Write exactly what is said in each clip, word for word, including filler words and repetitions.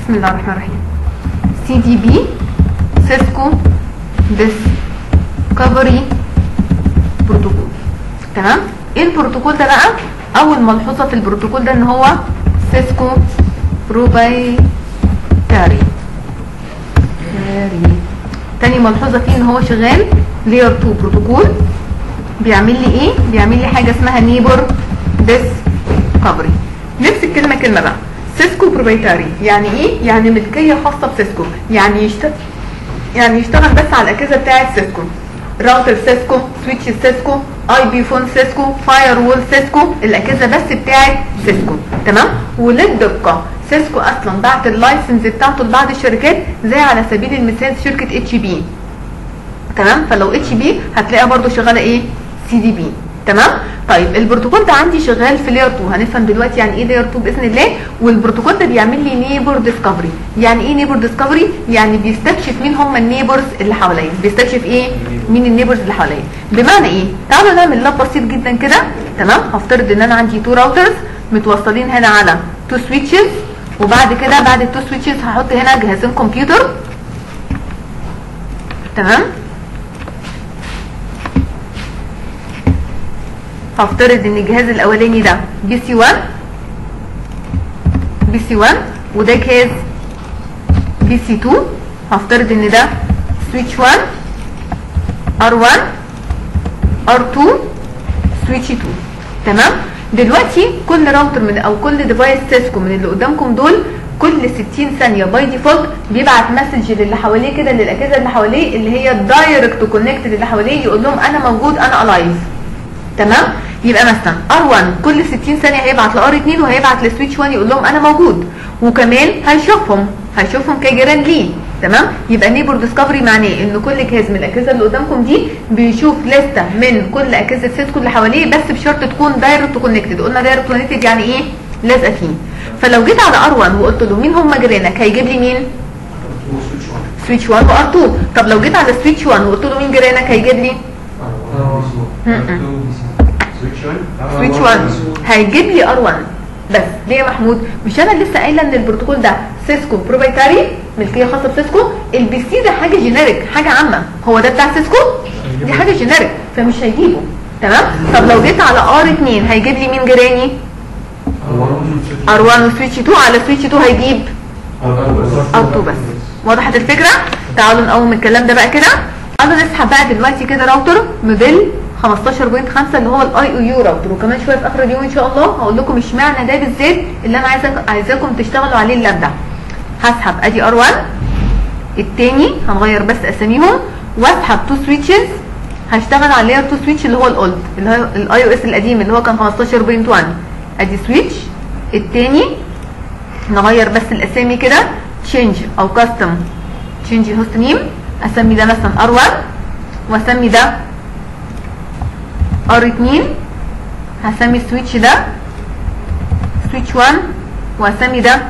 بسم الله الرحمن الرحيم. سي دي بي سيسكو ديسكفري بروتوكول. تمام. ايه البروتوكول ده بقى؟ اول ملحوظه في البروتوكول ده ان هو سيسكو بروبايتاري. تاني ملحوظه فيه ان هو شغال لير اتنين بروتوكول. بيعمل لي ايه؟ بيعمل لي حاجه اسمها نيبر ديسكفري. نفس الكلمه كلمه بقى. سيسكو بروبايتاري يعني ايه؟ يعني ملكيه خاصه بسيسكو، يعني يشتغل يعني يشتغل بس على الاجهزه بتاعه سيسكو. راوتر سيسكو، سويتش سيسكو، اي بي فون سيسكو، فاير وول سيسكو، الاجهزه بس بتاعه سيسكو. تمام. وللدقه سيسكو اصلا بعت اللايسنس بتاعته لبعض الشركات زي على سبيل المثال شركه اتش بي. تمام. فلو اتش بي هتلاقيها برده شغاله ايه؟ سي دي بي. تمام. طيب البروتوكول ده عندي شغال في لير اتنين، هنفهم دلوقتي يعني ايه لير اتنين باذن الله. والبروتوكول ده بيعمل لي نيبر ديسكفري. يعني ايه نيبر ديسكفري؟ يعني بيستكشف مين هم النيبرز اللي حواليا. بيستكشف ايه؟ مين النيبرز اللي حواليا. بمعنى ايه؟ تعالوا نعمل لاب بسيط جدا كده. تمام. هفترض ان انا عندي تو راوترز متوصلين هنا على تو سويتشز، وبعد كده بعد التو سويتشز هحط هنا جهازين كمبيوتر. تمام. هفترض ان الجهاز الاولاني ده بي سي واحد بي سي واحد وده جهاز بي سي اتنين. هفترض ان ده سويتش واحد ار واحد ار اتنين سويتش اتنين. تمام. دلوقتي كل راوتر من او كل ديفايس سيسكو من اللي قدامكم دول كل ستين ثانيه باي ديفولت بيبعت مسج للي حواليه كده، للاجهزه اللي حواليه اللي هي الدايركت كونكت اللي حواليه، يقول لهم انا موجود انا الايف. تمام. يبقى مثلا ار واحد كل ستين ثانيه هيبعت لار اتنين وهيبعت لسويتش واحد يقول لهم انا موجود، وكمان هيشوفهم هيشوفهم كجيران ليه. تمام. يبقى نيبر ديسكفري معناه ان كل جهاز من الاجهزه اللي قدامكم دي بيشوف لسته من كل اجهزه سيسكو اللي حواليه، بس بشرط تكون دايركت كونكتد. قلنا دايركت كونكتد يعني ايه؟ لازقه فيه. فلو جيت على ار واحد وقلت له مين هم جيرانك هيجيب لي مين؟ سويتش واحد وار اتنين. طب لو جيت على سويتش واحد وقلت له مين جيرانك هيجيب لي؟ سويتش واحد هيجيب لي ار واحد بس. ليه يا محمود؟ مش انا لسه قايله ان البروتوكول ده سيسكو بروبايتاري، ملكيه خاصه بسيسكو. البي سي ده حاجه جينيريك، حاجه عامه. هو ده بتاع سيسكو، دي حاجه جينيريك فمش هيجيبه. تمام. طب لو جيت على ار اتنين هيجيب لي مين جيراني؟ ار واحد وسويتش اتنين. على سويتش اتنين هيجيب ار اتنين بس. وضحت الفكره؟ تعالوا نقوم الكلام ده بقى كده. تعالوا نسحب بقى دلوقتي كده راوتر موديل خمستاشر نقطة خمسة اللي هو الاي او يو راوتر، وكمان شويه في اخر اليوم ان شاء الله هقول لكم اشمعنى ده بالذات اللي انا عايزه عايزاكم تشتغلوا عليه اللاب ده. هسحب ادي ار واحد التاني، هنغير بس اساميهم، واسحب تو سويتشز هشتغل على اللير تو سويتش اللي هو الاولد اللي هو الاي او اس القديم اللي هو كان خمستاشر نقطة واحد. ادي سويتش التاني، نغير بس الاسامي كده، تشينج او كاستم تشينج هوست نيم، اسمي ده مثلا ار واحد واسمي ده ار اتنين. هسمي السويتش ده سويتش واحد واسمي ده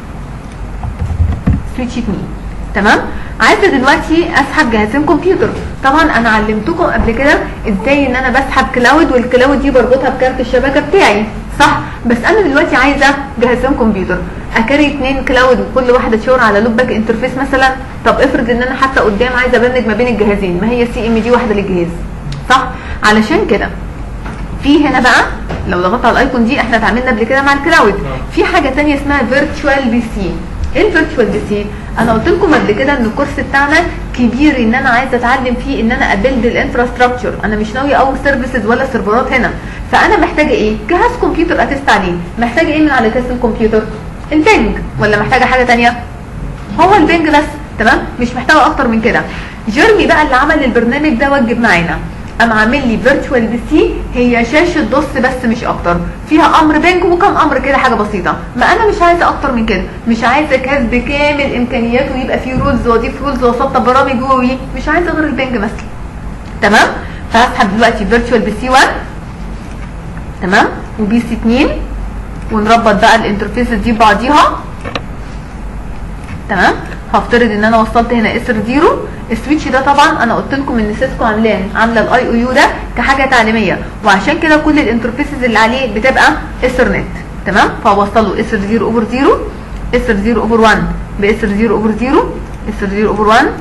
سويتش اتنين. تمام. عايزه دلوقتي اسحب جهازين كمبيوتر. طبعا انا علمتكم قبل كده ازاي ان انا بسحب كلاود، والكلاود دي بربطها بكارت الشبكه بتاعي، صح؟ بس انا دلوقتي عايزه جهازين كمبيوتر، اكاري اتنين كلاود وكل واحده تشاور على لوب باك انترفيس مثلا. طب افرض ان انا حتى قدام عايزه ابنج ما بين الجهازين، ما هي سي ام دي واحده للجهاز، صح؟ علشان كده في هنا بقى لو ضغطت على الايكون دي، احنا اتعاملنا قبل كده مع الكلاود، في حاجه ثانيه اسمها فيرتشوال بي سي. ايه الفيرتشوال بي سي؟ انا قلت لكم قبل كده ان الكورس بتاعنا كبير، ان انا عايزه اتعلم فيه ان انا ابيلد الانفراستراكشر. انا مش ناويه اول سيرفيسز ولا سيرفرات هنا، فانا محتاجه ايه؟ جهاز كمبيوتر اتست عليه. محتاجه ايه من على جهاز الكمبيوتر؟ البنج، ولا محتاجه حاجه ثانيه؟ هو البنج بس. تمام. مش محتاجه اكتر من كده. جيرمي بقى اللي عمل البرنامج ده وجب معانا، قام عامل لي فيرتشوال بي سي، هي شاشه دوس بس مش اكتر، فيها امر بنج وكم امر كده حاجه بسيطه. ما انا مش عايزه اكتر من كده، مش عايزه جهاز بكامل امكانياته يبقى فيه رولز واضيف رولز واسطب برامج وي، مش عايزه غير البنج مثلا. تمام. فهسحب دلوقتي فيرتشوال بي سي واحد تمام وبي سي اتنين، ونربط بقى الانترفيسز دي ببعضيها. تمام. هفترض ان انا وصلت هنا اسر زيرو. السويتش ده طبعا انا قلت لكم ان سيسكو عاملاه عامله الاي او يو ده كحاجه تعليميه، وعشان كده كل الانترفيسز اللي عليه بتبقى ايثرنت. تمام. فهوصل له اسر زيرو اوفر زيرو، اسر زيرو اوفر واحد باس ار صفر اوفر صفر، اس ار صفر اوفر واحد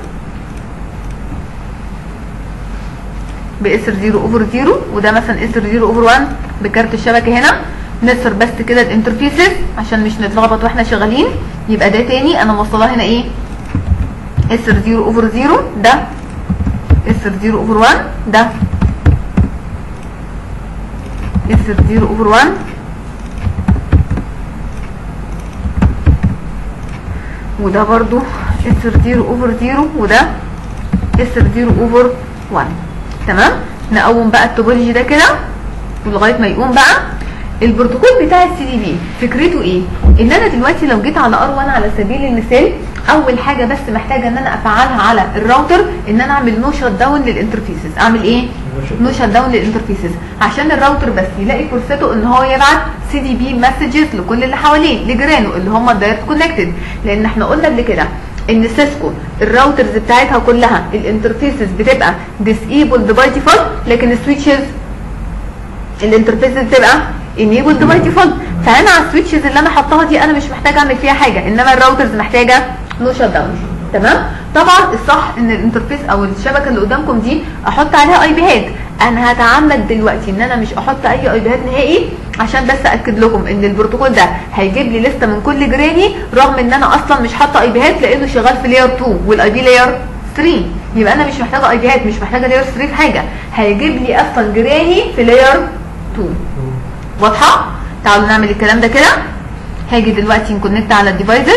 باس ار صفر اوفر صفر، وده مثلا اس ار صفر اوفر واحد بكارت الشبكه هنا. نصر بس كده الانترفيسز عشان مش نتلخبط واحنا شغالين. يبقى ده تاني انا موصلها هنا ايه؟ اس ار صفر اوفر صفر، ده اس ار صفر اوفر واحد، ده اس ار صفر اوفر واحد، وده برضو اس ار صفر اوفر صفر، وده اس ار صفر اوفر واحد. تمام. نقوم بقى التوبولوجي ده كده ولغايه ما يقوم بقى. البروتوكول بتاع السي دي بي فكرته ايه؟ ان انا دلوقتي لو جيت على ار واحد على سبيل المثال، اول حاجه بس محتاجه ان انا افعلها على الراوتر ان انا اعمل نو شات داون للانترفيسز. اعمل ايه؟ نو شات داون للانترفيسز عشان الراوتر بس يلاقي فرصته ان هو يبعت سي دي بي مسجز لكل اللي حواليه، لجيرانه اللي هم الدايركت كونكتد. لان احنا قلنا قبل كده ان سيسكو الراوترز بتاعتها كلها الانترفيسز بتبقى ديسيبلد باي ديفولت، لكن السويتشز الانترفيسز بتبقى انيبلد باي ديفولت. فانا على السويتشز اللي انا حطاها دي انا مش محتاجه اعمل فيها حاجه، انما الراوترز محتاجه نو شات داون. تمام. طبعا الصح ان الانترفيس او الشبكه اللي قدامكم دي احط عليها اي بيهات. انا هتعمد دلوقتي ان انا مش احط اي اي بيهات نهائي عشان بس اكد لكم ان البروتوكول ده هيجيب لي لسته من كل جيراني، رغم ان انا اصلا مش حاطه اي بيهات لانه شغال في لاير اتنين والاي بي لاير تلاتة. يبقى انا مش محتاجه اي بيهات، مش محتاجه لاير تلاتة في حاجه، هيجيب لي اصلا جيراني في لاير اتنين. واضحه؟ تعالوا نعمل الكلام ده كده. هاجي دلوقتي نكونكت على الديفايسز.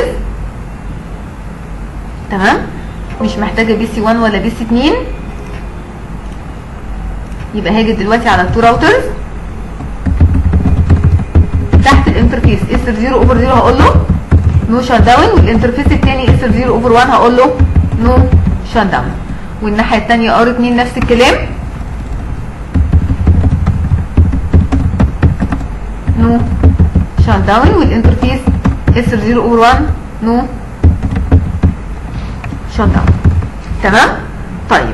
تمام. مش محتاجه بي سي واحد ولا بي سي اتنين. يبقى هاجي دلوقتي على التو راوترز تحت الانترفيس اس ار صفر اوفر صفر هقول له نو شات داون، والانترفيس الثاني اس ار صفر اوفر واحد هقول له نو شات داون، والناحيه الثانيه ار اتنين نفس الكلام نو شات داون، والانترفيس اس ار صفر اوفر واحد نو شات داون. تمام. طيب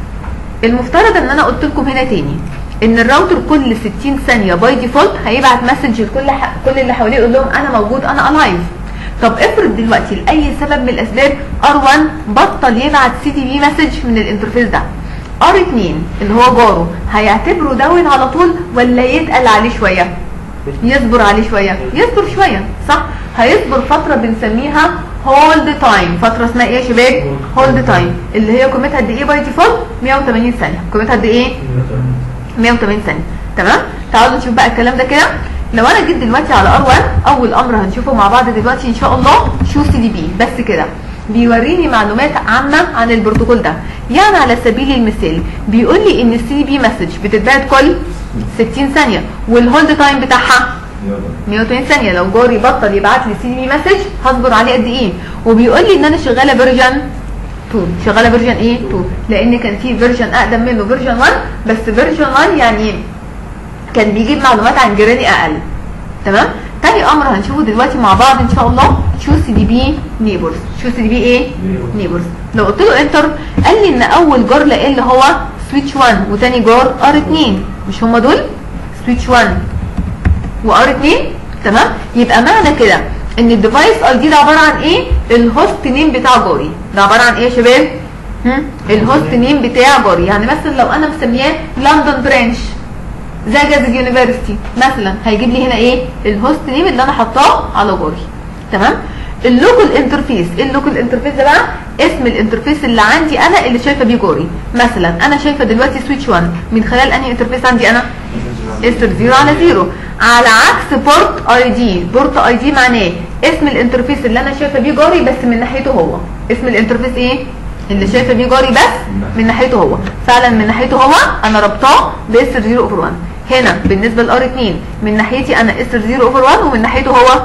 المفترض ان انا قلت لكم هنا تاني ان الراوتر كل ستين ثانيه باي ديفولت هيبعت مسج لكل ح... كل اللي حواليه يقول لهم انا موجود انا الايف. طب افرض دلوقتي لاي سبب من الاسباب ار واحد بطل يبعت سي دي بي مسج من الانترفيس ده، ار اتنين اللي هو جاره هيعتبره داون على طول ولا يتقل عليه شويه؟ يصبر عليه شويه، يصبر شويه صح؟ هيصبر فتره بنسميها هولد تايم. فتره اسمها ايه يا شباب؟ هولد تايم، اللي هي قيمتها قد ايه باي ديفولت؟ مية وتمانين ثانيه. قيمتها قد ايه؟ مية وتمانين ثانيه. تمام. تعالوا نشوف بقى الكلام ده كده. لو انا جيت دلوقتي على ار واحد، اول امر هنشوفه مع بعض دلوقتي ان شاء الله شو سي دي بي بس كده، بيوريني معلومات عامه عن البروتوكول ده. يعني على سبيل المثال بيقول لي ان السي دي بي مسج بتتبعت كل ستين ثانيه، والهولد تايم بتاعها مية وتمانين ثانيه. لو جاري بطل يبعت لي سي دي بي مسج هصبر عليه قد ايه؟ وبيقول لي ان انا شغاله فيرجن اتنين. شغاله فيرجن ايه؟ اتنين، لان كان في فيرجن اقدم منه فيرجن واحد، بس فيرجن واحد يعني كان بيجيب معلومات عن جيراني اقل. تمام. تاني امر هنشوفه دلوقتي مع بعض ان شاء الله شو سي دي بي نيبرز. شو سي دي بي ايه؟ نيبرز. لو قلت له انتر قال لي ان اول جار لقاه اللي هو سويتش واحد، وتاني جار ار اتنين. مش هما دول؟ سويتش واحد وار اتنين. تمام. يبقى معنى كده ان الديفايس اي دي ده عباره عن ايه؟ الهوست نيم بتاع جاري. ده عباره عن ايه يا شباب؟ هم؟ الهوست نيم بتاع جاري. يعني مثلا لو انا مسمياه لندن برانش زاجز يونيفرستي مثلا، هيجيب لي هنا ايه؟ الهوست نيم اللي انا حطاه على جاري. تمام. اللوكال انترفيس، ايه اللوكال انترفيس ده بقى؟ اسم الانترفيس اللي عندي انا اللي شايفه بيه جاري. مثلا انا شايفه دلوقتي سويتش واحد من خلال انهي انترفيس عندي انا؟ اس صفر على صفر، على عكس بورت اي دي. بورت اي دي معناه اسم الانترفيس اللي انا شايفه بيه جاري بس من ناحيته هو. اسم الانترفيس ايه؟ اللي شايفه بيه جاري بس من ناحيته هو. فعلا من ناحيته هو انا ربطاه باس صفر اوفر واحد. هنا بالنسبه لار اتنين من ناحيتي انا اس صفر اوفر واحد، ومن ناحيته هو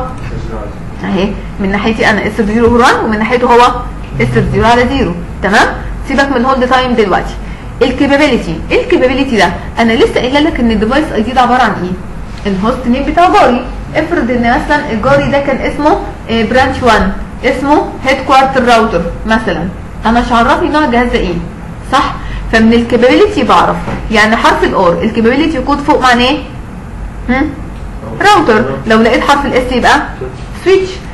اهي من ناحيتي انا اس صفر اوفر واحد، ومن ناحيته هو اس صفر على صفر. تمام. سيبك من الهولد تايم دلوقتي. الكابابيلتي، ايه الكابابيلتي ده؟ انا لسه قايله لك ان الديفايس اي دي ده عباره عن ايه؟ الهوست نيم بتاع جاري. افرض ان مثلا الجاري ده كان اسمه برانش واحد، اسمه هيد كوارتر راوتر مثلا، انا مش عرفني نوع الجهاز ده ايه صح؟ فمن الكابابيلتي بعرف يعني حرف الار الكابابيلتي كود فوق معناه ايه؟ راوتر. لو لقيت حرف الاس يبقى سويتش.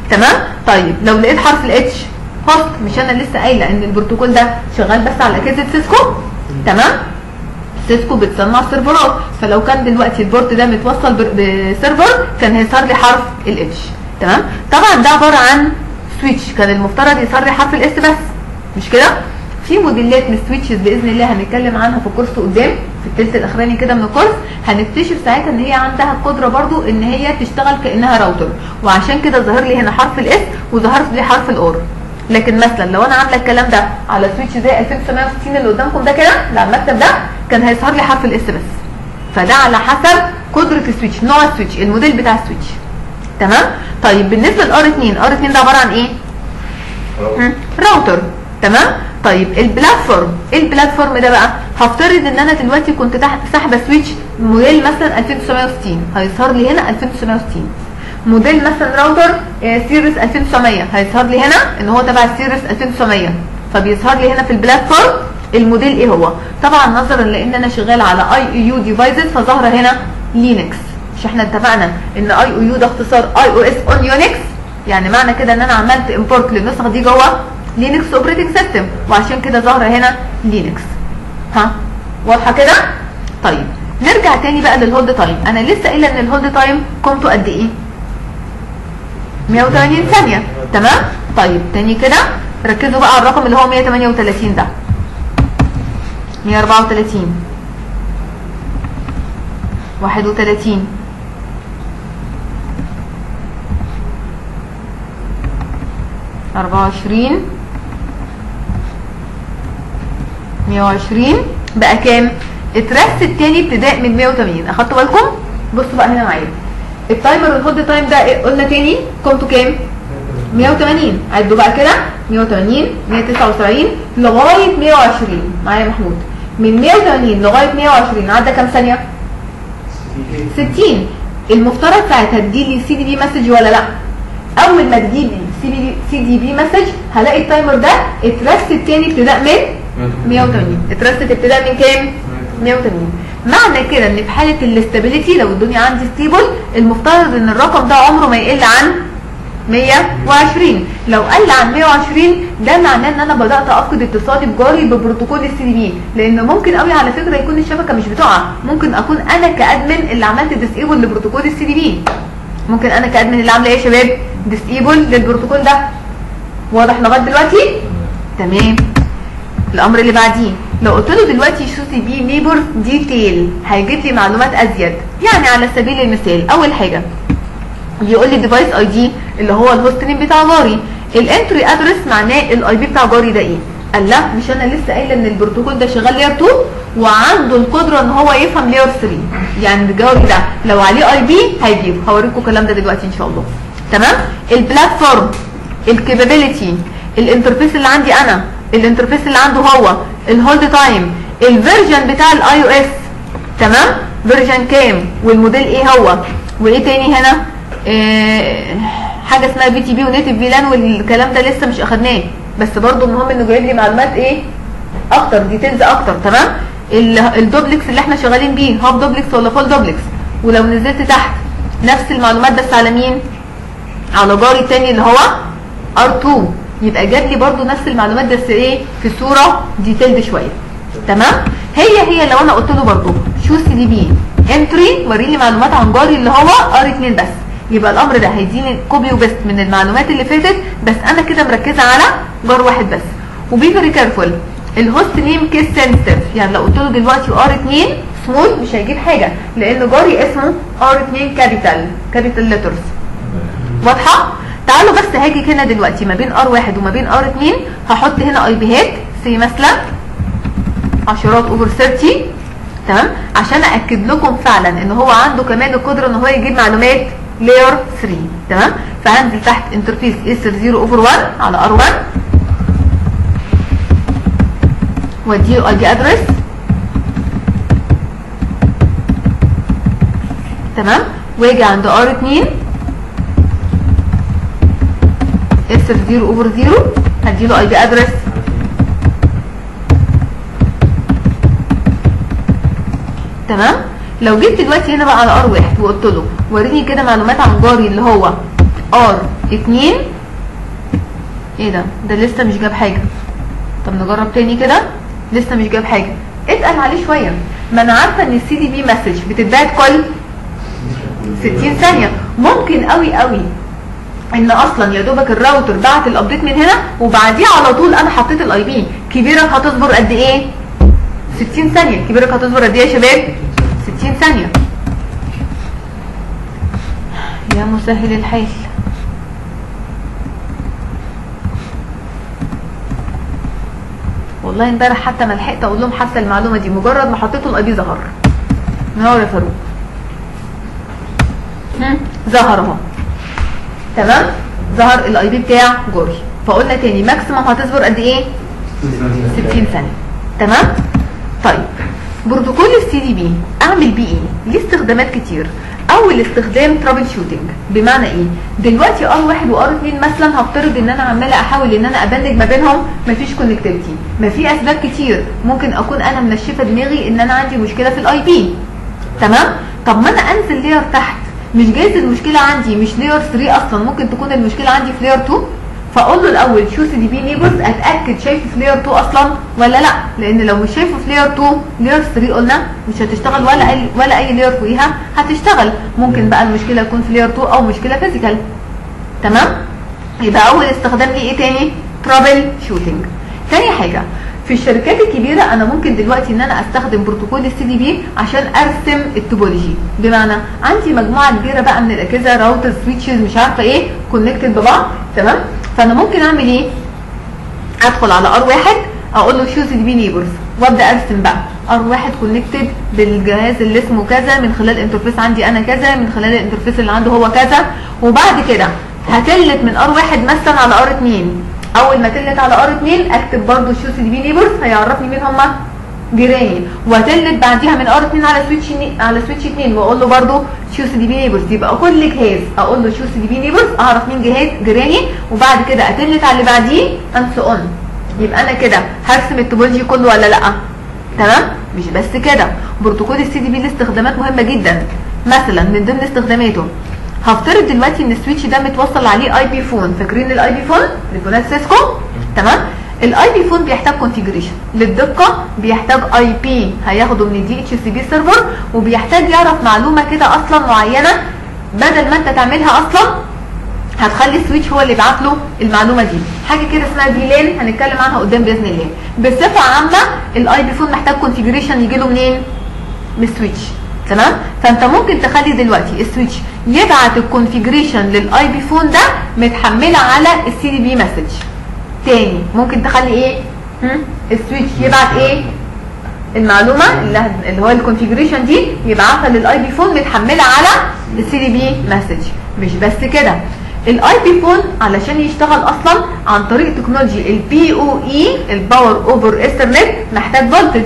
تمام. طيب لو لقيت حرف الاتش هوست، مش انا لسه قايله ان البروتوكول ده شغال بس على اجهزه سيسكو؟ تمام. سيسكو بتصنع سيرفرات، فلو كان دلوقتي البورت ده متوصل بسيرفر كان هيظهر لي حرف الاتش. تمام. طبعا ده عباره عن سويتش، كان المفترض يظهر لي حرف الاس بس، مش كده؟ في موديلات من السويتشز باذن الله هنتكلم عنها في الكورس قدام في الثلث الاخراني كده من الكورس، هنكتشف ساعتها ان هي عندها القدره برضو ان هي تشتغل كانها راوتر، وعشان كده ظهر لي هنا حرف الاس وظهرت لي حرف الاور. لكن مثلا لو انا عامله الكلام ده على سويتش زي ألفين وتسعمية وستين اللي قدامكم ده كده اللي على المكتب ده، كان هيظهر لي حرف الاس بس. فده على حسب قدره السويتش، نوع السويتش، الموديل بتاع السويتش. تمام. طيب بالنسبه لار اتنين، ار اتنين ده عباره عن ايه؟ راوتر. تمام. طيب البلاتفورم، ايه البلاتفورم ده بقى؟ هفترض ان انا دلوقتي كنت تحت ساحبه سويتش موديل مثلا ألفين وتسعمية وستين، هيظهر لي هنا ألفين وتسعمية وستين. موديل مثلا راوتر سيريس ألفين وتسعمية، هيظهر لي هنا ان هو تبع السيريس ألفين وتسعمية، فبيظهر لي هنا في البلاتفورم الموديل ايه هو. طبعا نظرا لان انا شغال على اي او يو ديفايسز فظاهره هنا لينكس. مش احنا اتفقنا ان اي او يو ده اختصار اي او اس اون يونكس؟ يعني معنى كده ان انا عملت امبورت للنسخه دي جوه لينكس اوبريتنج سيستم، وعشان كده ظاهره هنا لينكس. ها واضحه كده؟ طيب نرجع تاني بقى للهولد تايم. انا لسه قايله ان الهولد تايم قيمته قد ايه؟ مية وتمانين ثانيه. تمام. طيب تاني كده ركزوا بقى على الرقم اللي هو مية وتمانية وتلاتين ده، مية واربعة وتلاتين، واحد وتلاتين، أربعة وعشرين، مية وعشرين، بقى كام؟ اترست التاني ابتداء من مية وتمانين. اخدتوا بالكم؟ بصوا بقى هنا معايا التايمر والهولد تايم ده إيه؟ قلنا تاني قيمته كام؟ مية وتمانين. عدوا بقى كده مية وتمانين، مية وتسعة وسبعين لغايه مية وعشرين. معايا محمود؟ من مية وتمانين لغايه مية وعشرين عدى كام ثانيه؟ ستين. المفترض ساعتها تجيلي سي دي بي مسج ولا لا؟ اول ما تجيلي سي دي بي مسج هلاقي التايمر ده اترست التاني ابتداء من مية وتمانين. اترست ابتداء من كام؟ مية وتمانين. معنى كده ان في حاله الاستابيليتي لو الدنيا عندي ستيبل المفترض ان الرقم ده عمره ما يقل عن مية وعشرين. لو قل عن مية وعشرين ده معناه ان انا بدات افقد اتصالي بجاري ببروتوكول السي دي بي، لان ممكن قوي على فكره يكون الشبكه مش بتقع، ممكن اكون انا كادمن اللي عملت ديسيبل لبروتوكول السي دي بي. ممكن انا كادمن اللي عامله ايه يا شباب؟ ديسيبل للبروتوكول ده. واضح لغايه دلوقتي؟ تمام. الامر اللي بعديه لو قلت له دلوقتي شو سي بي نيبر ديتيل هيجيب لي معلومات ازيد. يعني على سبيل المثال اول حاجه بيقول لي ديفايس اي دي اللي هو الهوست نيم بتاع جاري، الانتري ادرس معناه الاي بي بتاع جاري ده ايه؟ قال لا مش انا لسه قايله ان البروتوكول ده شغال لير اتنين وعنده القدره ان هو يفهم لير تلاتة، يعني جاري ده لو عليه اي بي هيجيبه. هوريكم الكلام ده دلوقتي ان شاء الله. تمام. البلاتفورم، الكابابيلتي، الانترفيس اللي عندي انا، الانترفيس اللي عنده هو، الهولد تايم، الفيرجن بتاع الاي او اس. تمام. فيرجن كام والموديل ايه هو، وايه تاني هنا؟ إيه حاجه اسمها بي تي بي ونيتف فيلان والكلام ده لسه مش اخدناه، بس برضو المهم انه جايب لي معلومات ايه اكتر، ديتيلز اكتر. تمام. الدوبلكس اللي احنا شغالين بيه هاف دوبلكس ولا فول دوبلكس، ولو نزلت تحت نفس المعلومات بس على مين؟ على جاري التاني اللي هو ار اتنين، يبقى جاب لي برضو نفس المعلومات بس ايه في صوره ديتيلد شويه. تمام. هي هي لو انا قلت له برضو شو سي دي بي انتري وري لي معلومات عن جاري اللي هو ار اتنين بس، يبقى الامر ده هيديني كوبي وبيست من المعلومات اللي فاتت، بس انا كده مركزه على جار واحد بس. وبي فيري كيرفول الهوست نيم كيس سنسيتيف، يعني لو قلت له دلوقتي ار اتنين سمول مش هيجيب حاجه لان جاري اسمه ار اتنين كابيتال كابيتال ليترز. واضحه؟ تعالوا بس هاجي هنا دلوقتي ما بين ار واحد وما بين ار اتنين هحط هنا اي بيهات سي مثلا عشرات اوفر تلاتين. تمام. عشان ااكد لكم فعلا ان هو عنده كمان القدره ان هو يجيب معلومات لاير تلاتة. تمام. فهنزل تحت انترفيس اس صفر اوفر واحد على ار واحد واديله اي بي ادرس. تمام. واجي عند ار اتنين اس صفر اوفر صفر هديله اي بي ادرس. تمام. لو جيت دلوقتي هنا بقى على ار واحد وقلت له وريني كده معلومات عن جاري اللي هو ار اتنين. ايه ده ده لسه مش جاب حاجه. طب نجرب تاني كده. لسه مش جاب حاجه. اتقل عليه شويه. ما انا عارفه ان السي دي بي مسج بتتبعت كل ستين ثانيه. ممكن قوي قوي ان اصلا يا دوبك الراوتر بعت الابديت من هنا وبعديه على طول انا حطيت الاي بي. كبيرك هتصبر قد ايه؟ ستين ثانيه. كبيرك هتصبر قد ايه يا شباب؟ ستين ثانيه. يا مسهل الحال. والله امبارح حتى ما لحقت اقول لهم حتى المعلومه دي، مجرد ما حطيته الاي بي ظهر. منور يا فاروق. ظهر اهو. تمام؟ ظهر الاي بي بتاع جوري. فقلنا تاني ماكسيمم هتصبر قد ايه؟ ستين ثانيه. تمام؟ طيب بروتوكول السي دي بي اعمل بيه ايه؟ ليه استخدامات كتير. اول استخدام ترابل شوتنج. بمعنى ايه؟ دلوقتي ار واحد وار اتنين مثلا هفترض ان انا عماله احاول ان انا ابندج ما بينهم مفيش كونكتيفيتي. ما في اسباب كتير ممكن اكون انا منشفه دماغي ان انا عندي مشكله في الاي بي. تمام؟ طب ما انا انزل لير تحت. مش جايز المشكله عندي مش لير تلاتة اصلا، ممكن تكون المشكله عندي في لير اتنين. فاقول له الاول شو سي دي بي نيبرز اتاكد شايفه في لير اتنين اصلا ولا لا، لان لو مش شايفه في لير اتنين لير تلاتة قلنا مش هتشتغل ولا اي ولا اي لير فوقيها هتشتغل. ممكن بقى المشكله تكون في لير اتنين او مشكله فيزيكال. تمام؟ يبقى اول استخدام ليه ايه تاني؟ ترابل شوتنج. تاني حاجه في الشركات الكبيره انا ممكن دلوقتي ان انا استخدم بروتوكول السي دي بي عشان ارسم التوبولوجي. بمعنى عندي مجموعه كبيره بقى من الاجهزه راوتر سويتشز مش عارفه ايه كونكتد ببعض. تمام؟ فانا ممكن اعمل ايه؟ ادخل على ار واحد اقول له شو سي دي بي نيبرز وابدا ارسم بقى ار واحد كونكتد بالجهاز اللي اسمه كذا من خلال انترفيس عندي انا كذا من خلال الانترفيس اللي عنده هو كذا. وبعد كده هتلت من ار واحد مثلا على ار اتنين. اول ما تلت على ار اتنين اكتب برده شو سي دي بي نيبرز هيعرفني مين هما جيراني. وهتلت بعديها من ار اتنين على سويتش على سويتش اتنين واقول له برده شو سي دي بي نيبرز. يبقى كل جهاز اقول له شو سي دي بي نيبرز اعرف مين جهاز جيراني. وبعد كده اتلت على اللي بعديه انس اون. يبقى انا كده هرسم التوبولوجي كله ولا لا؟ تمام؟ مش بس كده، بروتوكول السي دي بي له استخدامات مهمه جدا. مثلا من ضمن استخداماته هفترض دلوقتي ان السويتش ده متوصل عليه اي بي فون. فاكرين الاي بي فون؟ تليفونات سيسكو. تمام؟ الاي بي فون بيحتاج كونفيجريشن للدقه، بيحتاج اي بي هياخده من الدي اتش سي بي سيرفر، وبيحتاج يعرف معلومه كده اصلا معينه بدل ما انت تعملها اصلا هتخلي السويتش هو اللي يبعت له المعلومه دي. حاجه كده اسمها فيلان هنتكلم عنها قدام باذن الله. بصفه عامه الاي بي فون محتاج كونفيجريشن يجي له منين؟ من السويتش. تمام؟ فانت ممكن تخلي دلوقتي السويتش يبعت الكونفيجريشن للاي بي فون ده متحمله على السي دي بي مسج. تاني ممكن تخلي ايه؟ هم؟ السويتش يبعت ايه؟ المعلومه اللي هو الكونفيجريشن دي يبعتها للاي بي فون متحمله على السي دي بي مسج. مش بس كده، الاي بي فون علشان يشتغل اصلا عن طريق تكنولوجي البي او اي الباور اوفر ايثرنت محتاج فولتج.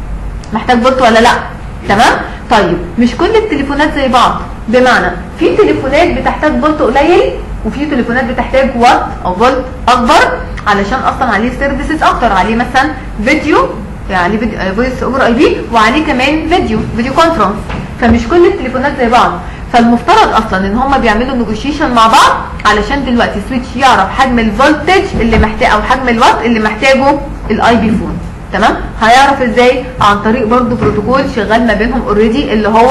محتاج فولت ولا لا؟ تمام؟ طيب مش كل التليفونات زي بعض. بمعنى في تليفونات بتحتاج فولت قليل وفي تليفونات بتحتاج وات او فولت اكبر علشان اصلا عليه سيرفيسز اكتر. عليه مثلا فيديو يعني فويس اوفر اي بي وعليه كمان فيديو فيديو كونفرنس. فمش كل التليفونات زي بعض. فالمفترض اصلا ان هم بيعملوا نيجوشيشن مع بعض علشان دلوقتي سويتش يعرف حجم الفولتج اللي محتاج او حجم الوات اللي محتاجه الاي بي فون. تمام؟ هيعرف ازاي؟ عن طريق برضو بروتوكول شغال ما بينهم اوريدي اللي هو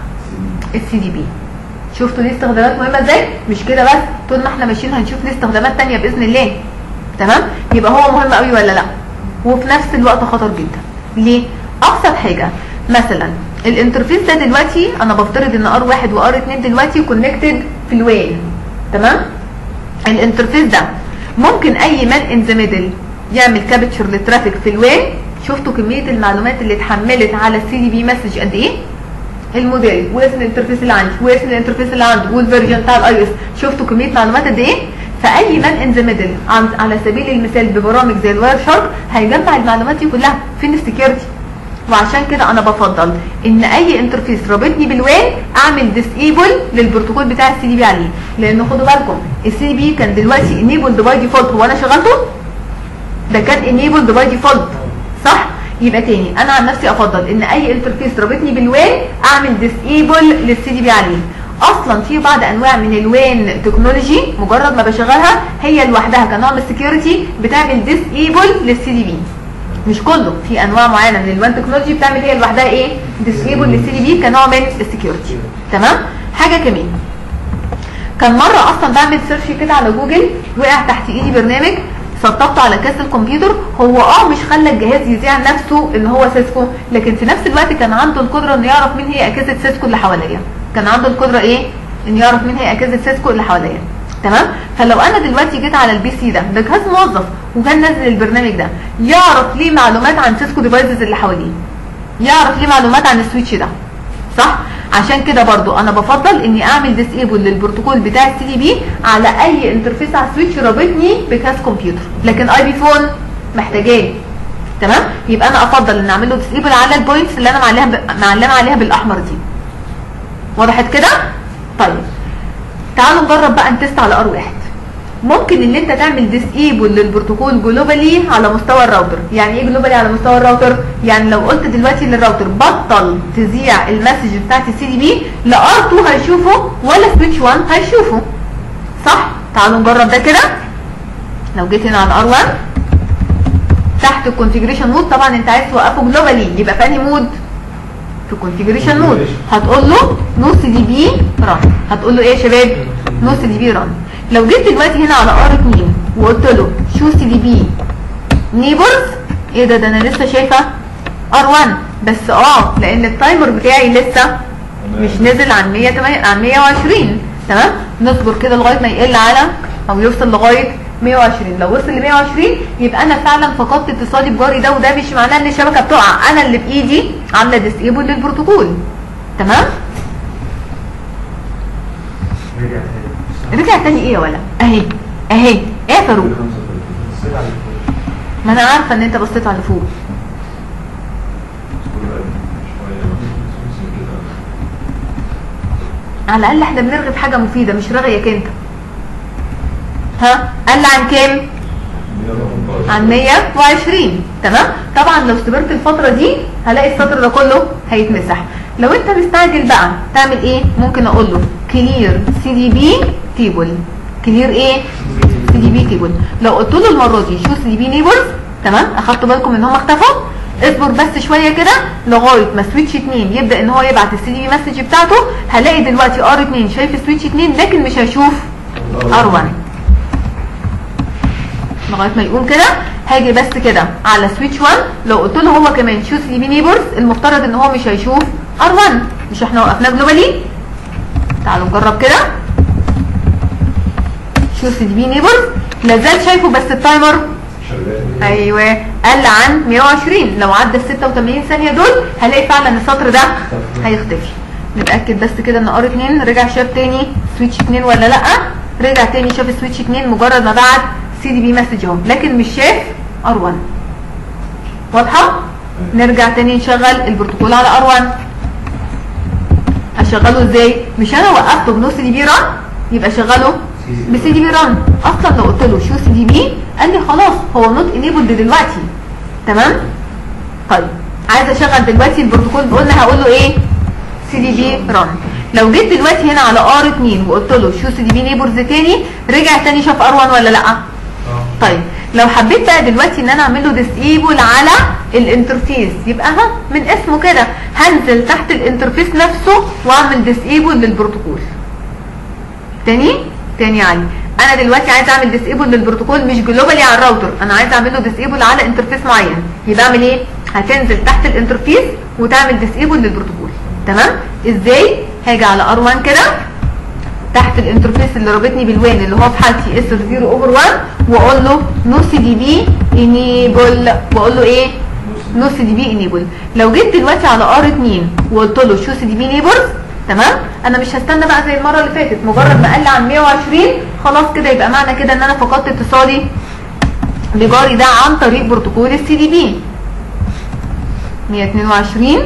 السي دي بي. شفتوا ليه استخدامات مهمه ازاي؟ مش كده بس، طول ما احنا ماشيين هنشوف ليه استخدامات ثانيه باذن الله. تمام؟ يبقى هو مهم قوي ولا لا؟ وفي نفس الوقت خطر جدا. ليه؟ ابسط حاجه مثلا الانترفيس ده دلوقتي انا بفترض ان ار واحد وار اتنين دلوقتي كونكتد في الوان. تمام؟ الانترفيس ده ممكن اي مان ان ذا ميدل يعمل كابتشر للترافيك في الوان. شفتوا كميه المعلومات اللي اتحملت على السي دي بي مسج قد ايه؟ الموديل واسم الانترفيس اللي عندي واسم الانترفيس اللي عنده والفيرجن بتاع الاي اس. شفتوا كميه معلومات قد ايه؟ فاي مان ان ذا ميدل على سبيل المثال ببرامج زي الواير شارك هيجمع المعلومات دي كلها. فين السكيورتي؟ وعشان كده انا بفضل ان اي انترفيس رابطني بالوان اعمل ديسيبل للبروتوكول بتاع السي دي بي عليه. لان خدوا بالكم السي دي بي كان دلوقتي انيبلد باي ديفولت. هو انا شغلته؟ ده كان انيبلد باي ديفولت صح؟ يبقى تاني انا عن نفسي افضل ان اي انترفيس رابطني بالوان اعمل ديسيبل للسي دي بي عليه. اصلا في بعض انواع من الوين تكنولوجي مجرد ما بشغلها هي لوحدها كنوع من السكيورتي بتعمل ديسيبل للسي دي بي. مش كله، في انواع معينه من الوين تكنولوجي بتعمل هي لوحدها ايه؟ ديسيبل للسي دي بي كنوع من السكيورتي. تمام؟ حاجه كمان، كان مره اصلا بعمل سيرش كده على جوجل، وقع تحت ايدي برنامج سطبته على كاس الكمبيوتر. هو اه مش خلى الجهاز يذيع نفسه ان هو سيسكو، لكن في نفس الوقت كان عنده القدره انه يعرف مين هي اجهزه سيسكو اللي حواليا. كان عنده القدره ايه؟ انه يعرف مين هي اجهزه سيسكو اللي حواليا. تمام؟ فلو انا دلوقتي جيت على البي سي ده، ده جهاز موظف وكان نزل البرنامج ده، يعرف ليه معلومات عن سيسكو ديفايسز اللي حواليه. يعرف ليه معلومات عن السويتش ده. صح؟ عشان كده برضو انا بفضل اني اعمل ديسيبل للبروتوكول بتاع السي دي بي على اي انترفيس على السويتش رابطني بكاس كمبيوتر، لكن اي بي فون محتاجاه. تمام؟ يبقى انا افضل ان اعمل له ديسيبل على البوينتس اللي انا معلمه ب... معلمه عليها بالاحمر دي. وضحت كده؟ طيب تعالوا نجرب بقى نتست على ار واحد. ممكن ان انت تعمل ديسيبل للبروتوكول جلوبالي على مستوى الراوتر. يعني ايه جلوبالي على مستوى الراوتر؟ يعني لو قلت دلوقتي للراوتر بطل تذيع المسج بتاعت السي دي بي، لا ار اتنين هيشوفه ولا سويتش واحد هيشوفه. صح؟ تعالوا نجرب ده كده. لو جيت هنا على ار واحد تحت الكونفيجريشن مود، طبعا انت عايز توقفه جلوبالي، يبقى في انهي مود؟ في الكونفيجريشن مود. هتقول له نو سي دي بي ران. هتقول له ايه يا شباب؟ نو سي دي بي ران. لو جيت دلوقتي هنا على ار اتنين وقلت له شو سي دي بي نيبرز، ايه ده؟ ده انا لسه شايفه ار واحد بس، اه لان التايمر بتاعي لسه مش نزل عن مية عن مية وعشرين. تمام؟ نصبر كده لغايه ما يقل على او يوصل لغايه مية وعشرين. لو وصل ل مية وعشرين يبقى انا فعلا فقدت اتصالي بجاري ده، وده مش معناه ان الشبكه بتقع، انا اللي بايدي عامله ديسيبل للبروتوكول. تمام؟ رجع تاني ايه يا ولا؟ اهي اهي ايه يا فاروق؟ ما انا عارفه ان انت بصيت على فوق. على الاقل احنا بنرغي في حاجه مفيده، مش رغيك انت. ها؟ قل عن كام؟ عن مية وعشرين. تمام؟ طبعا لو استمرت الفتره دي هلاقي السطر ده كله هيتمسح. لو انت مستعجل بقى تعمل ايه؟ ممكن اقول له كلير سي دي بي تيبل. كلير ايه؟ سي دي بي تيبل. لو قلت له المره دي شو سي دي بي نيبرز، تمام؟ اخدتوا بالكم ان هم اختفوا؟ اصبر بس شويه كده لغايه ما سويتش اتنين يبدا ان هو يبعت السي دي بي مسج بتاعته. هلاقي دلوقتي ار اتنين شايف سويتش اتنين لكن مش هيشوف ار واحد. لغايه ما يقوم كده هاجي بس كده على سويتش واحد، لو قلت له هو كمان شو سي دي بي نيبرز، المفترض ان هو مش هيشوف ار واحد. مش احنا وقفناه جلوبالي؟ تعالوا نجرب كده. شو سي دي بي نيبرز لازال شايفه بس التايمر ايوه قل عن مية وعشرين. لو عدى ال ستة وتمانين ثانيه دول هلاقي فعلا السطر ده هيختفي. نتاكد بس كده ان ار اتنين رجع شاف تاني سويتش اتنين ولا لا. رجع تاني شاف سويتش اتنين مجرد ما بعت سي دي بي مسج اهو، لكن مش شاف ار واحد. واضحه؟ نرجع تاني نشغل البروتوكول على ار واحد. اشغله ازاي؟ مش انا وقفته بنو سي دي بي ران، يبقى شغله بسي دي بي ران. اصلا لو قلت له شو سي دي بي قال لي خلاص هو نوت انيبلد دلوقتي. تمام؟ طيب عايزه اشغل دلوقتي البروتوكول، قلنا هقول له ايه؟ سي دي بي ران. لو جيت دلوقتي هنا على ار اتنين وقلت له شو سي دي بي نيبرز تاني، رجع تاني شاف ار واحد ولا لا؟ طيب لو حبيت بقى دلوقتي ان انا اعمل له ديسيبل على الانترفيس، يبقى ها من اسمه كده هنزل تحت الانترفيس نفسه واعمل ديسيبل للبروتوكول. تاني تاني علي، انا دلوقتي عايز اعمل ديسيبل للبروتوكول مش جلوبالي على الراوتر، انا عايز اعمل له ديسيبل على انترفيس معين. يبقى اعمل ايه؟ هتنزل تحت الانترفيس وتعمل ديسيبل للبروتوكول. تمام؟ ازاي؟ هاجي على ار واحد كده تحت الانترفيس اللي رابطني بالوان اللي هو في حالتي اس صفر اوفر واحد، واقول له نو سي دي بي انيبل، واقول له ايه؟ نو سي دي بي انيبل. لو جيت دلوقتي على ار اتنين وقلت له شو سي دي بي نيبرز، تمام؟ انا مش هستنى بقى زي المره اللي فاتت، مجرد ما قل عن مية وعشرين خلاص كده يبقى معنى كده ان انا فقدت اتصالي بجاري ده عن طريق بروتوكول السي دي بي. مية اتنين وعشرين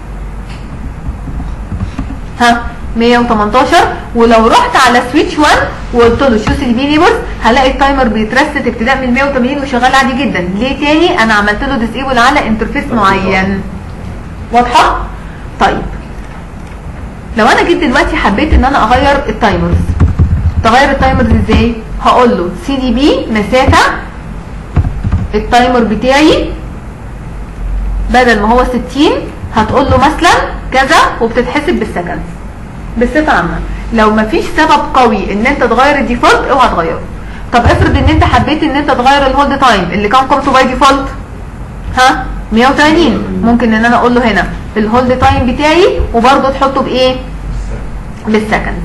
ها مية وتمنتاشر. ولو رحت على سويتش واحد وقلت له شو سي دي بي نيبرز هلاقي التايمر بيترست ابتداء من مية وتمانين وشغال عادي جدا. ليه تاني؟ انا عملت له ديسيبل على انترفيس معين. واضحه؟ طيب لو انا جيت دلوقتي حبيت ان انا اغير التايمرز، تغير التايمرز ازاي؟ هقول له سي دي بي مسافه التايمر بتاعي بدل ما هو ستين هتقول له مثلا كذا وبتتحسب بالسكند. بصفه عامه لو مفيش سبب قوي ان انت تغير الديفولت اوعى تغيره. طب افرض ان انت حبيت ان انت تغير الهولد تايم اللي كان قيمته باي ديفولت ها مية وتمانين، ممكن ان انا اقول له هنا الهولد تايم بتاعي وبرده تحطه بايه؟ بالسكند.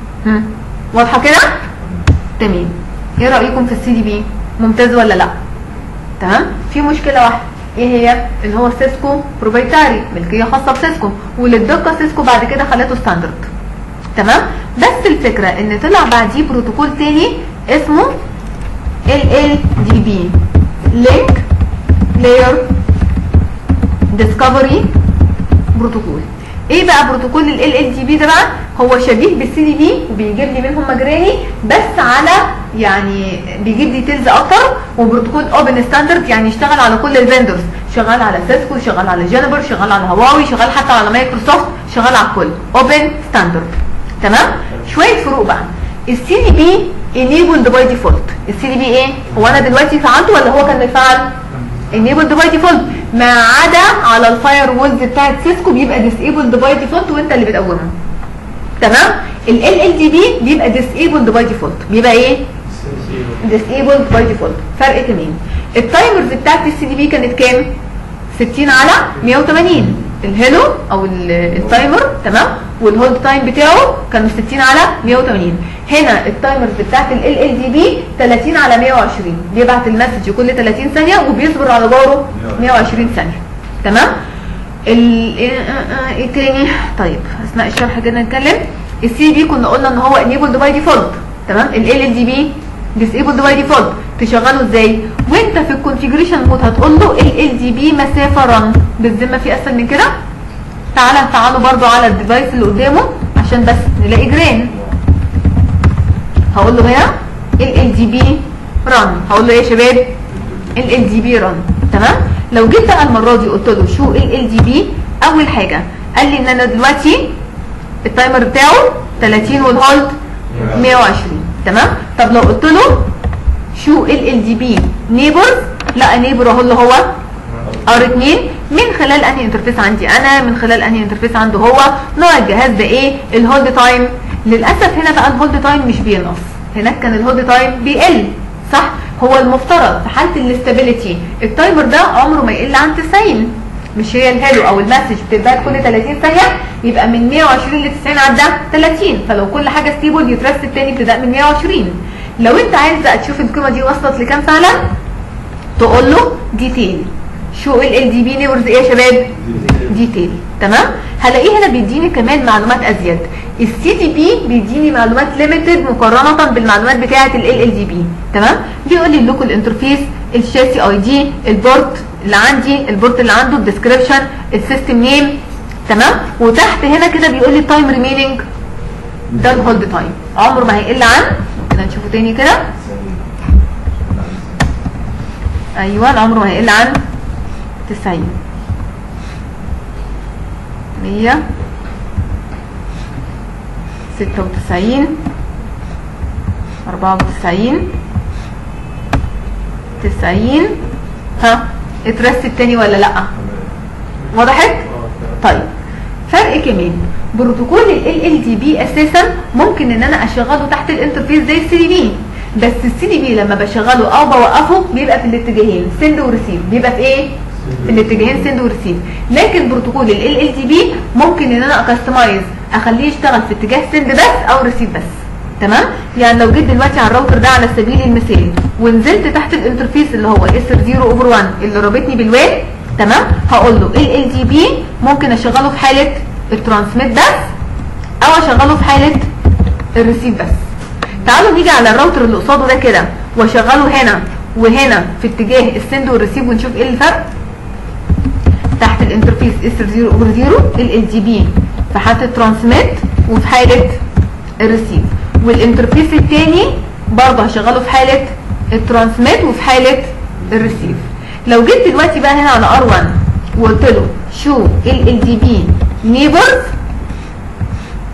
واضحه كده؟ تمام. ايه رايكم في السي دي بي؟ ممتاز ولا لا؟ تمام. في مشكله واحده ايه هي؟ ان هو سيسكو بروبريتاري، ملكيه خاصه بسيسكو، وللدقه سيسكو بعد كده خلته ستاندرد. تمام. بس الفكره ان طلع بعديه بروتوكول تاني اسمه ال ال دي بي لينك لاير ديسكفري بروتوكول. ايه بقى بروتوكول ال ال ال دي بي ده بقى؟ هو شبيه بالسي دي بي وبيجيب لي منهم مجراني بس على يعني بيجيب ديتيلز اكتر، وبروتوكول اوبن ستاندرد يعني يشتغل على كل الفندرز، شغال على سيسكو، شغال على جينيبر، شغال على هواوي، شغال حتى على مايكروسوفت، شغال على الكل اوبن ستاندرد. تمام. شويه فروق بقى. السي دي بي enabled by default. السي دي بي ايه؟ هو انا دلوقتي فعلته ولا هو كان مفعل؟ enabled by default، ما عدا على الفاير وولز بتاعت سيسكو بيبقى disabled by default وانت اللي بتقومه. تمام؟ ال ال ال دي بي بيبقى disabled by default، بيبقى ايه؟ disabled by default. فرق كمان. التايمرز بتاعت السي دي بي كانت كام؟ ستين على مية وتمانين الهيلو او التايمر. تمام. والهولد تايم بتاعه كان ستين على مية وتمانين. هنا التايمرز بتاعت ال ال دي بي تلاتين على مية وعشرين، بيبعت المسج كل تلاتين ثانيه وبيصبر على جاره مية وعشرين ثانيه. تمام. ال ايه تاني؟ طيب اثناء الشرح كده نتكلم. السي بي كنا قلنا ان هو انيبلد باي ديفولت. تمام. ال ال دي بي ديسيبلد باي ديفولت. تشغله ازاي؟ وانت في الكونفيجريشن مود هتقول له ال ال دي بي مسافه رن. بالذمه في اسهل من كده؟ تعالى نفعله برده على الديفايس اللي قدامه عشان بس نلاقي جرين. هقول له هنا ال ال دي بي رن. هقول له ايه يا شباب؟ ال ال دي بي رن. تمام. لو جيت بقى المره دي قلت له شو ال ال دي بي، اول حاجه قال لي ان انا دلوقتي التايمر بتاعه تلاتين والهولد مية وعشرين. تمام. طب لو قلت له شو ال ال دي بي نيبرز، لا نيبر اهو اللي هو ار اتنين من خلال انهي انترفيس عندي انا، من خلال انهي انترفيس عنده هو، نوع الجهاز ده ايه، الهولد تايم. للاسف هنا بقى الهولد تايم مش بينقص، هناك كان الهولد تايم بيقل. صح. هو المفترض في حاله الاستابيليتي التايمر ده عمره ما يقل عن تسعين، مش هي الهالو او المسج بتتبعت كل تلاتين ثانيه، يبقى من مية وعشرين ل تسعين عدى تلاتين، فلو كل حاجه ستيبل يترست التاني ابتداء من مية وعشرين. لو انت عايز بقى تشوف القيمه دي وصلت لكام فعلا تقول له ديتيل. شو ال ال دي بي نيبرز ايه يا شباب؟ ديتيل. تمام. هلاقيه هنا بيديني كمان معلومات ازيد. السي دي بي بيديني معلومات ليميتد مقارنه بالمعلومات بتاعه ال ال دي بي. تمام. بيقول لي اللوكال انترفيس، الشاسي اي دي، البورت اللي عندي، البورت اللي عنده، الديسكريبشن، السيستم نيم. تمام. وتحت هنا كده بيقول لي التايم ريميننج، ده الهولد تايم عمره ما هيقل عن كده. نشوفه تاني كده. ايوه عمره ما هيقل عن تسعين، مية، ستة وتسعين، أربعة وتسعين، تسعين. ها اترست التاني ولا لا؟ وضحت؟ طيب فرق كمان بروتوكول ال ال دي بي اساسا ممكن ان انا اشغله تحت الانترفيس زي السي دي بي، بس السي دي بي لما بشغله او بوقفه بيبقى في الاتجاهين سند وريسيف، بيبقى في ايه؟ في الاتجاهين سند وريسيف. لكن بروتوكول ال ال دي بي ممكن ان انا اكستمايز اخليه يشتغل في اتجاه سند بس او ريسيف بس. تمام. يعني لو جيت دلوقتي على الراوتر ده على سبيل المثال ونزلت تحت الانترفيس اللي هو اس صفر اوفر واحد اللي رابطني بالوان، تمام، هقول له ال ال دي بي ممكن اشغله في حاله الترانسميت بس او اشغله في حاله الريسيف بس. تعالوا نيجي على الراوتر اللي قصاده ده كده واشغله هنا وهنا في اتجاه السند والريسيف ونشوف ايه الفرق. تحت الانترفيس اس صفر اوفر صفر ال ال دي بي في حاله الترانسميت وفي حاله الريسيف، والانترفيس الثاني برضه هشغله في حاله الترانسميت وفي حاله الريسيف. لو جيت دلوقتي بقى هنا على ار واحد وقلت له شو ال ال دي بي نيبرز،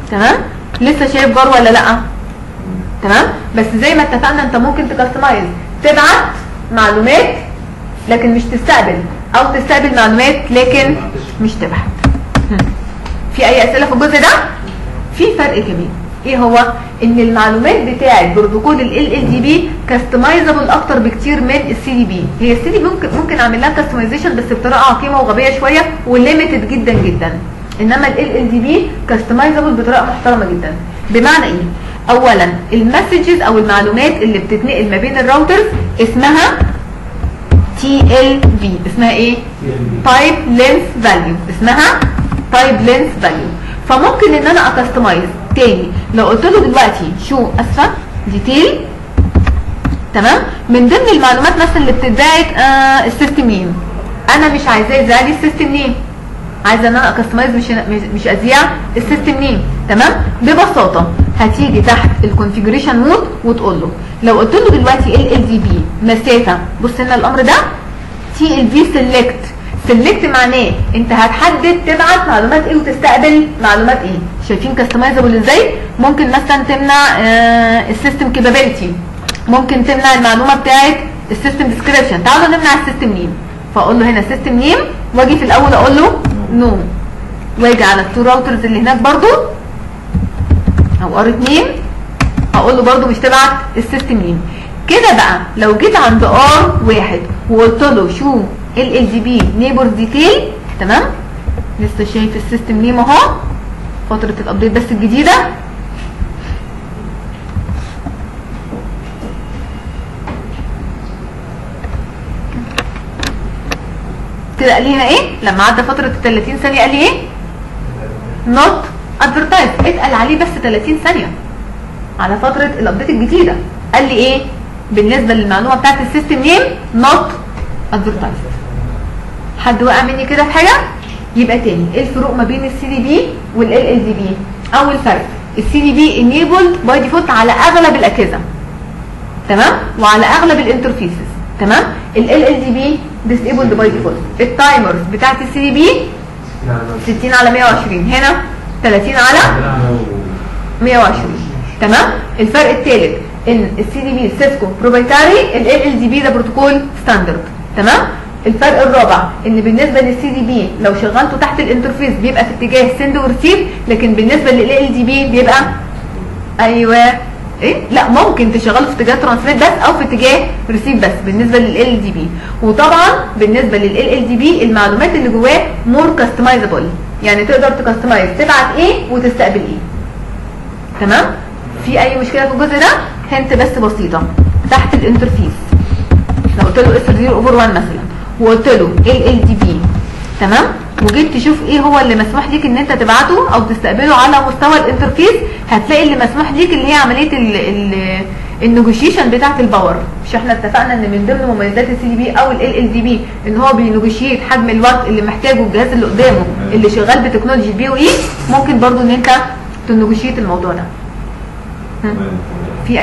تمام؟ لسه شايف جار ولا لا؟ تمام؟ بس زي ما اتفقنا انت ممكن تكستمايز، تبعت معلومات لكن مش تستقبل، او تستقبل معلومات لكن مش تبعت. في اي اسئله في الجزء ده؟ في فرق كمان، ايه هو؟ ان المعلومات بتاعه بروتوكول ال ال دي بي كاستمايزابل اكتر بكتير من السي دي بي. هي السي دي بي ممكن ممكن اعمل لها كاستمايزيشن بس بطريقه عقيمه وغبيه شويه وليميتد جدا جدا، انما ال ال دي بي كاستمايزابل بطريقه محترمه جدا. بمعنى ايه؟ اولا المسجز او المعلومات اللي بتتنقل ما بين الراوترز اسمها تي ال في، اسمها ايه؟ تايب لينث فاليو، اسمها تايب لينث فاليو. فممكن ان انا اكستمايز تاني. لو قلت له دلوقتي شو اسفه ديتيل، تمام، من ضمن المعلومات مثلا اللي بتتبعت آه السيستم نيم، انا مش عايزاه يذيع لي السيستم نيم، عايزه ان انا اكستمايز مش مش اذيع السيستم نيم، تمام. ببساطه هتيجي تحت الكونفيجريشن مود وتقول له، لو قلت له دلوقتي ال ال دي بي مسافه، بص لنا الامر ده تي ال في سيلكت. سيلكت معناه انت هتحدد تبعت معلومات ايه وتستقبل معلومات ايه. شايفين كاستمايزابل ازاي؟ ممكن مثلا تمنع آه السيستم كابابيلتي، ممكن تمنع المعلومه بتاعت السيستم ديسكريبشن. تعالوا نمنع السيستم نيم، فاقول له هنا سيستم نيم، واجي في الاول اقول له نو، واجي على التو راوترز اللي هناك برضو او ار اتنين اقول له برضو مش تبعت السيستم نيم. كده بقى لو جيت عند ار واحد وقلت له شو ال ال دي بي نيبر ديتيل، تمام، لسه شايف السيستم نيم اهو، فتره الابديت بس الجديده. كده قال لي هنا ايه؟ لما عدى فتره ال ثلاثين ثانيه قال لي ايه؟ نوت ادفرتايز، اتقل عليه بس ثلاثين ثانيه على فتره الابديت الجديده. قال لي ايه؟ بالنسبه للمعلومه بتاعت السيستم نيم نوت ادفرتايز. حد وقع مني كده في حاجه؟ يبقى تاني ايه الفروق ما بين السي دي بي والال ال دي بي؟ اول فرق، السي دي بي انيبلد باي ديفولت على اغلب الاجهزه، تمام، وعلى اغلب الانترفيسز، تمام. ال ال دي بي ديسيبلد باي ديفولت. التايمرز بتاعت السي دي بي ستين على مية وعشرين، هنا ثلاثين على مية وعشرين، تمام. الفرق الثالث ان السي دي بي سيسكو بروبريتاري، ال ال دي بي ده بروتوكول ستاندرد، تمام. الفرق الرابع ان بالنسبه للسي دي بي لو شغلته تحت الانترفيس بيبقى في اتجاه سند وريسيف، لكن بالنسبه لل ال دي بي بيبقى ايوه ايه؟ لا، ممكن تشغله في اتجاه ترانسميت بس او في اتجاه ريسيف بس بالنسبه لل ال دي بي. وطبعا بالنسبه لل ال دي بي المعلومات اللي جواه مور كاستمايزابل، يعني تقدر تكستمايز تبعت ايه وتستقبل ايه، تمام. في اي مشكله في الجزء ده؟ هنت بس بسيطه، تحت الانترفيس لو قلت له اس صفر اوفر واحد مثلا وقلت له ال ال دي بي، تمام، وجيت تشوف ايه هو اللي مسموح ليك ان انت تبعته او تستقبله على مستوى الانترفيس، هتلاقي اللي مسموح ليك اللي هي عمليه ال ال النيجوشيشن بتاعت الباور. مش احنا اتفقنا ان من ضمن مميزات السي دي بي او ال ال دي بي ان هو بينيجوشيت حجم الوقت اللي محتاجه الجهاز اللي قدامه اللي شغال بتكنولوجي بي او اي. ممكن برضو ان انت تنيجوشيت الموضوع ده.